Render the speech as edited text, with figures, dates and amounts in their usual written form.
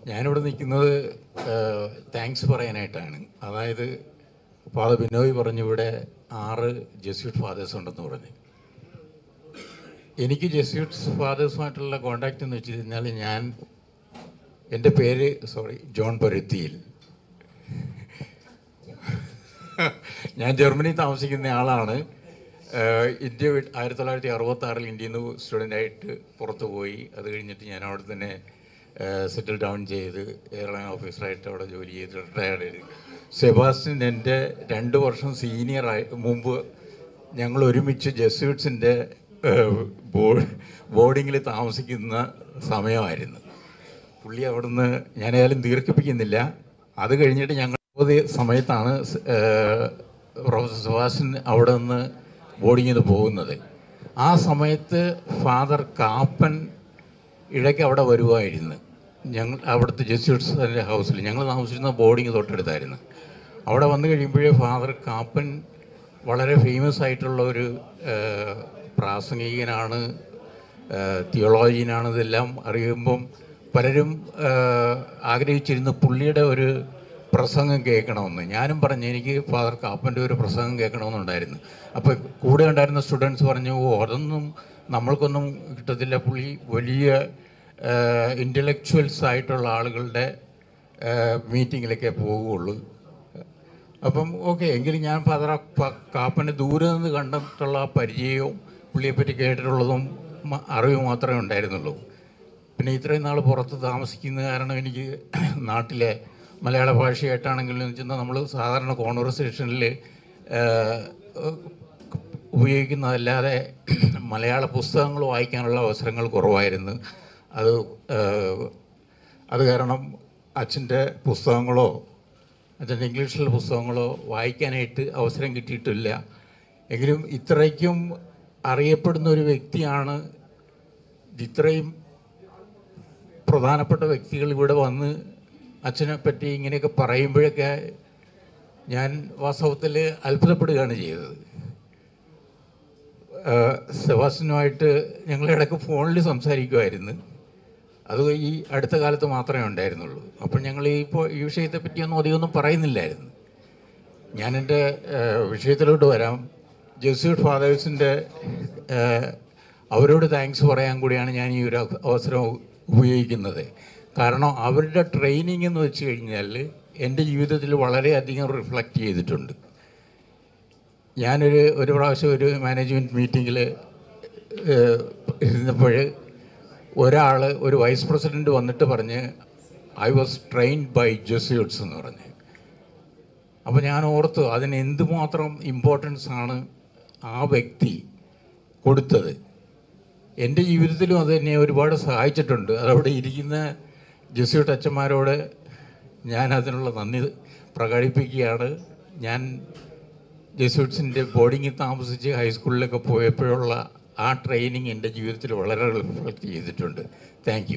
ഞാനിവിടെ നിൽക്കുന്നത് താങ്ക്സ് പറയാനായിട്ടാണ്. അതായത് ഫാദർ ബിനോയ് പറഞ്ഞു ഇവിടെ 6 ജെസ്യൂട്ട് ഫാദേഴ്സ് ഉണ്ടെന്ന് പറഞ്ഞു. എനിക്ക് ജെസ്യൂട്ട്സ് ഫാദേഴ്സുമായിട്ടുള്ള കോണ്ടാക്റ്റ് എന്ന് വെച്ച് കഴിഞ്ഞാൽ എൻ്റെ പേര് ജോൺ പരുത്തിയിൽ. ഞാൻ ജർമ്മനി താമസിക്കുന്ന ആളാണ്. ഇന്ത്യ 1966 ഇന്ത്യയിൽ നിന്ന് സ്റ്റുഡൻ്റായിട്ട് പുറത്തു പോയി. അത് കഴിഞ്ഞിട്ട് ഞാൻ അവിടെ തന്നെ സെറ്റിൽ ഡൗൺ ചെയ്ത് എയർലൈൻ ഓഫീസറായിട്ട് അവിടെ ജോലി ചെയ്ത് റിട്ടയർഡ് ചെയ്ത്. സെബാസ്റ്റ്യൻ എൻ്റെ 2 വർഷം സീനിയറായി മുമ്പ് ഞങ്ങൾ ഒരുമിച്ച് ജെസ്യൂട്ട്സിൻ്റെ ബോർഡിങ്ങിൽ താമസിക്കുന്ന സമയമായിരുന്നു. പുള്ളി അവിടുന്ന് ഞാനേതായാലും ദീർഘിപ്പിക്കുന്നില്ല. അത് കഴിഞ്ഞിട്ട് ഞങ്ങൾ സമയത്താണ് പ്രൊഫസർ സെബാസ്റ്റ്യൻ അവിടെ നിന്ന് ബോർഡിങ്ങിന് പോകുന്നത്. ആ സമയത്ത് ഫാദർ കാപ്പൻ ഇടയ്ക്ക് അവിടെ വരുമായിരുന്നു. ഞങ്ങൾ അവിടുത്തെ ജെസ്യൂട്ട്സിൻ്റെ ഹൗസിൽ ഞങ്ങൾ താമസിച്ചിരുന്ന ബോർഡിങ് തൊട്ടടുത്തായിരുന്നു. അവിടെ വന്നു കഴിയുമ്പോഴേ ഫാദർ കാപ്പൻ വളരെ ഫേമസ് ആയിട്ടുള്ള ഒരു പ്രാസംഗികനാണ്, തിയോളജിയനാണ്. ഇതെല്ലാം അറിയുമ്പം പലരും ആഗ്രഹിച്ചിരുന്നു പുള്ളിയുടെ ഒരു പ്രസംഗം കേൾക്കണമെന്ന്. ഞാനും പറഞ്ഞു എനിക്ക് ഫാദർ കാപ്പൻ്റെ ഒരു പ്രസംഗം കേൾക്കണമെന്നുണ്ടായിരുന്നു. അപ്പോൾ കൂടെ ഉണ്ടായിരുന്ന സ്റ്റുഡൻസ് പറഞ്ഞു, അതൊന്നും നമ്മൾക്കൊന്നും കിട്ടത്തില്ല, പുള്ളി വലിയ ഇൻ്റലക്ച്വൽസ് ആയിട്ടുള്ള ആളുകളുടെ മീറ്റിങ്ങിലൊക്കെ പോവുകയുള്ളൂ. അപ്പം ഓക്കെ, എങ്കിലും ഞാൻ ഫാദർ കാപ്പനെ ദൂരെ നിന്ന് കണ്ടിട്ടുള്ള പരിചയവും പുള്ളിയെപ്പറ്റി കേട്ടിട്ടുള്ളതും അറിവ് മാത്രമേ ഉണ്ടായിരുന്നുള്ളൂ. പിന്നെ ഇത്രയും നാൾ പുറത്ത് താമസിക്കുന്ന കാരണം എനിക്ക് നാട്ടിലെ മലയാള ഭാഷയായിട്ടാണെങ്കിലും വെച്ചാൽ നമ്മൾ സാധാരണ കോൺവെർസേഷനിൽ ഉപയോഗിക്കുന്നതല്ലാതെ മലയാള പുസ്തകങ്ങൾ വായിക്കാനുള്ള അവസരങ്ങൾ കുറവായിരുന്നു. അത് കാരണം അച്ഛൻ്റെ പുസ്തകങ്ങളോ അച്ഛൻ്റെ ഇംഗ്ലീഷിലെ പുസ്തകങ്ങളോ വായിക്കാനായിട്ട് അവസരം കിട്ടിയിട്ടില്ല. എങ്കിലും ഇത്രയ്ക്കും അറിയപ്പെടുന്ന ഒരു വ്യക്തിയാണ്. ഇത്രയും പ്രധാനപ്പെട്ട വ്യക്തികൾ ഇവിടെ വന്ന് അച്ഛനെ പറ്റി ഇങ്ങനെയൊക്കെ പറയുമ്പോഴൊക്കെ ഞാൻ വാസ്തവത്തിൽ അത്ഭുതപ്പെടുകയാണ് ചെയ്തത്. സെബാസ്റ്റ്യനുമായിട്ട് ഞങ്ങളിടയ്ക്ക് ഫോണിൽ സംസാരിക്കുമായിരുന്നു. അത് ഈ അടുത്ത കാലത്ത് മാത്രമേ ഉണ്ടായിരുന്നുള്ളൂ. അപ്പോൾ ഞങ്ങൾ ഈ വിഷയത്തെ പറ്റിയൊന്നും അധികമൊന്നും പറയുന്നില്ലായിരുന്നു. ഞാൻ എൻ്റെ വിഷയത്തിലോട്ട് വരാം. ജെസ്യൂട്ട് ഫാദേഴ്സിൻ്റെ അവരോട് താങ്ക്സ് പറയാൻ കൂടിയാണ് ഞാൻ ഈ ഒരു അവസരം ഉപയോഗിക്കുന്നത്. കാരണം അവരുടെ ട്രെയിനിങ് എന്ന് വെച്ച് കഴിഞ്ഞാൽ എൻ്റെ ജീവിതത്തിൽ വളരെയധികം റിഫ്ലക്റ്റ് ചെയ്തിട്ടുണ്ട്. ഒരു പ്രാവശ്യം ഒരു മാനേജ്മെൻറ്റ് മീറ്റിങ്ങിൽ ഇരുന്നപ്പോൾ ഒരു വൈസ് പ്രസിഡൻറ്റ് വന്നിട്ട് പറഞ്ഞ് I was trained by Jesuits എന്ന് പറഞ്ഞ്. അപ്പോൾ ഞാൻ ഓർത്തു അതിന് എന്തുമാത്രം ഇമ്പോർട്ടൻസ് ആണ് ആ വ്യക്തി കൊടുത്തത്. എൻ്റെ ജീവിതത്തിലും അത് എന്നെ ഒരുപാട് സഹായിച്ചിട്ടുണ്ട്. അതവിടെ ഇരിക്കുന്ന ജെസ്യൂട്ട് അച്ഛന്മാരോട് ഞാൻ അതിനുള്ള നന്ദി പ്രകടിപ്പിക്കുകയാണ്. ഞാൻ ജെസ്യൂട്ട്സിൻ്റെ ബോർഡിങ്ങിൽ താമസിച്ച് ഹൈസ്കൂളിലൊക്കെ പോയപ്പോഴുള്ള ആ ട്രെയിനിങ് എൻ്റെ ജീവിതത്തിൽ വളരെ റിഫ്ലക്റ്റ് ചെയ്തിട്ടുണ്ട്. Thank U.